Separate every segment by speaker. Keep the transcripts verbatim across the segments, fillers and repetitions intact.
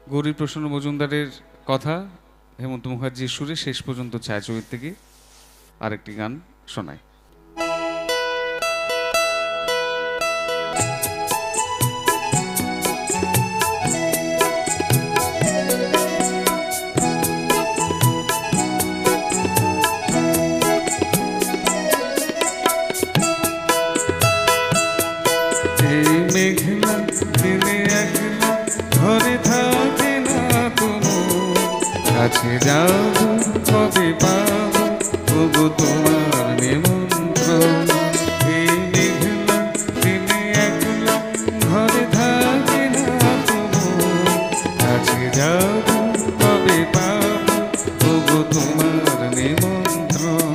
Speaker 1: গৌরীপ্রসন্ন মজুমদারের কথা হেমন্ত মুখার্জির সুরে শেষ পর্যন্ত ছায়াছবির থেকে আরেকটি গান শোনায়। এই মেঘলা দিনে একলা ঘরে থাকে না তুমি, কাছে যাও কবে পাবো তবু তোমার নিমন্ত্রণ। এই মেঘলা দিনে একলা ঘরে থাকে না তুমি, কাছে যাও কবে পাবো তবু তোমার নিমন্ত্রণ।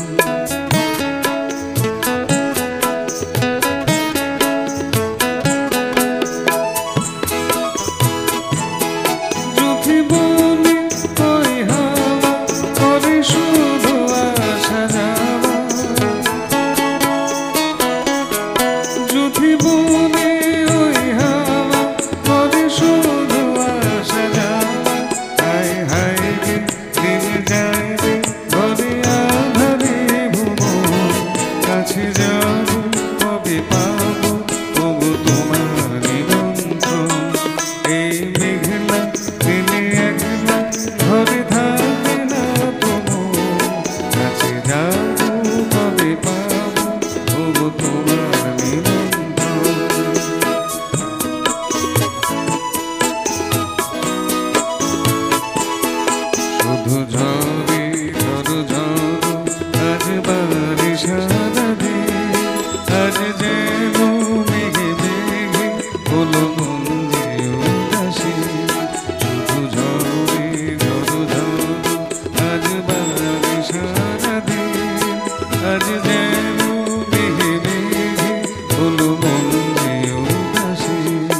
Speaker 1: শুধু ঝরে ঝড় ঝড় আজ বারিশ নদী, আজ যেন মেঘে মেঘে হলো মন যে উদাসী। শুধু ঝরে ঝড় ঝড় আজ বারিশ নদী, আজ যেন মেঘে মেঘে হলো মন যে উদাসী।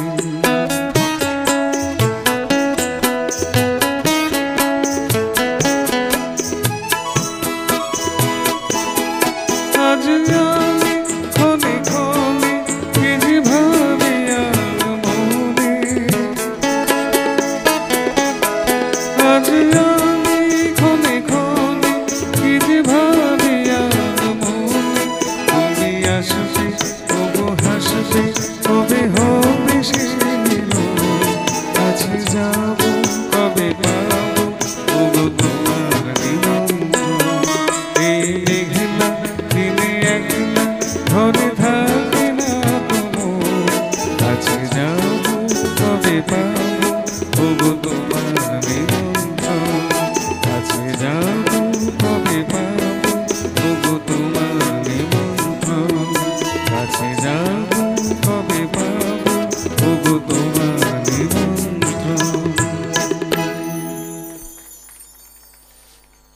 Speaker 1: আজ আমি ক্ষণে ক্ষণে কি যে ভাবি আর মনে, আজ আমি ক্ষণে ক্ষণে কি যে ভাবি আর মনে। তুমি আসবে তবু হাসবে কবে হবে সে মিলন, কাছে যাব কবে পাবো তবু তোমার নিমন্ত্রণ। এই মেঘলা দিনে একলা ঘরে থাকে না তুমি, কাছে যাও কবে পাবো তবু তোমার নিমন্ত্রণ। কাছে যাও কবে পাবো তবু তোমার নিমন্ত্রণ। কাছে যাও।